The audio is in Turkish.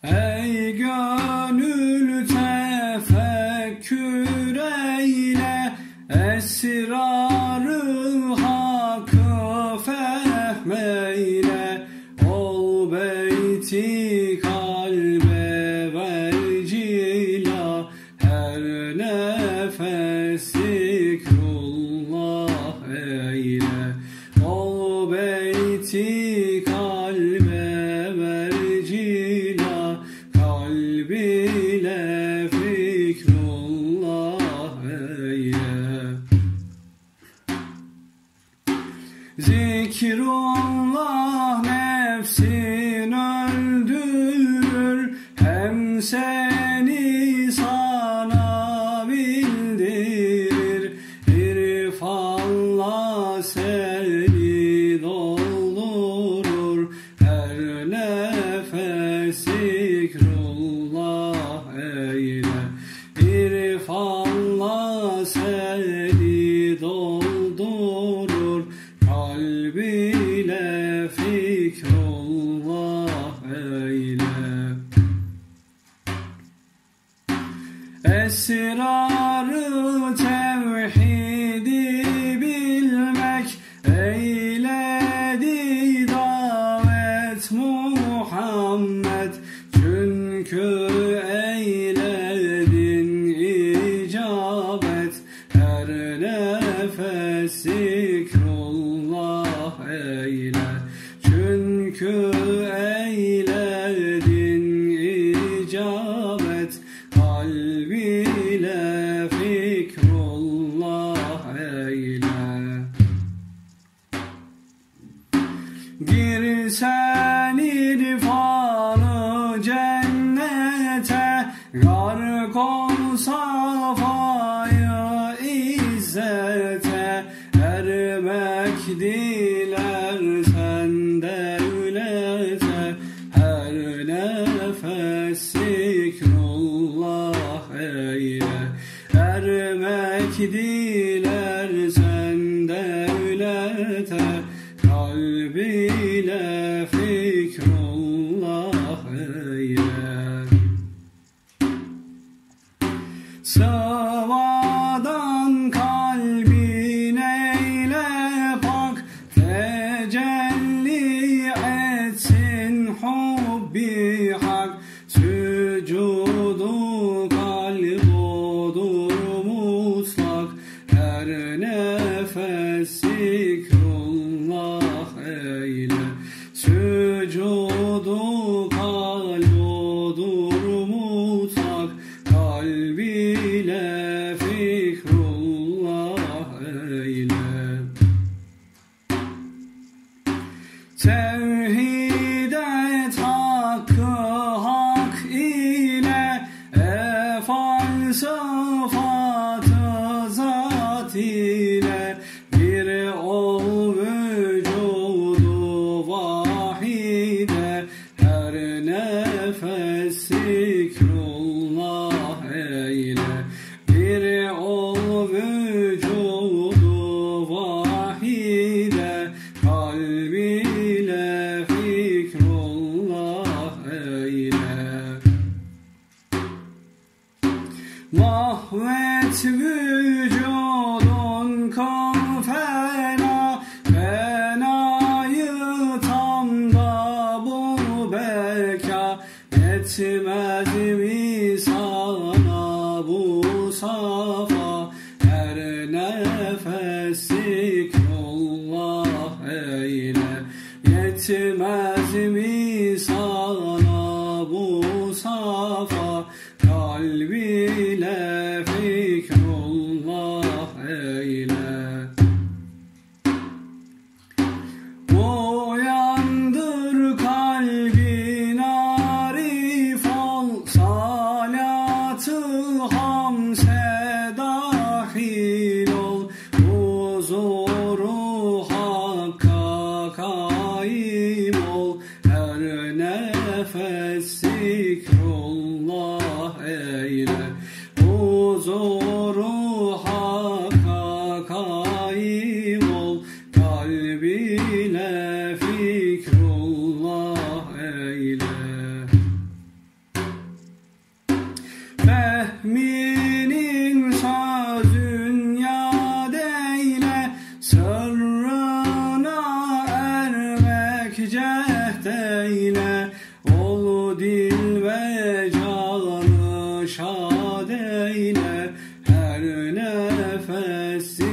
Ey gönül tefekkür eyle, esrarı hakkı fehmeyle. Ol beyti kalbe vecila, her nefes zikrullah eyle. Ol beyti kalbe vecila, kalbiyle fikrullah eyle. Zikrullah nefsin öldürür, hem seni sana bildirir. İrfanla seni doldurur, her nefes zikrullah eyle. İrfanla seni doldurur, kalbiyle fikrullah eyle. Esrarı tevhidi bilmek eyledi davet Muhammed. Çünkü eyledin icabet, her nefes zikrullah eyle. Çünkü eyledin icabet, kalbiyle fikrullah eyle. Girsen irfanı cennete, gark ol safayı izzete. Ermek dilersen devlete, her nefes zikrullah eyle. Ermek dilersen devlete, kalbiyle fikrullah eyle. Sıvadan kalbin eyle pak, tecelli etsin hubbi hak. Sücudu kalbudur mutlak, her nefes zikrullah eyle. Sücudu kalbudur mutlak, kalbiyle fikrullah eyle. Tevhid et hakkı hak ile, efal sıfatı zat ile. Bir ol vücudu vahide, her nefes zikrullah eyle. Bir ol vücudu vahide, kalbiyle fikrullah eyle. Mahvet vücudun kan fena, fenayı tam da bu beka. Yetmez mi sana bu safa, her nefes zikrullah eyle. Yetmez mi sana bu safa, kalbiyle fikrullah eyle. Uyandır kalbin arif ol, salatı hamse dahil ol. Huzuru hakka kaim ol, her nefes zikrullah eyle. Huzuru hakka kaim ol, kalbiyle fikrullah eyle. Fehminin sözün yad eyle, sırrına ermek cehd eyle. Ol dil ve canı şad eyle, her nefes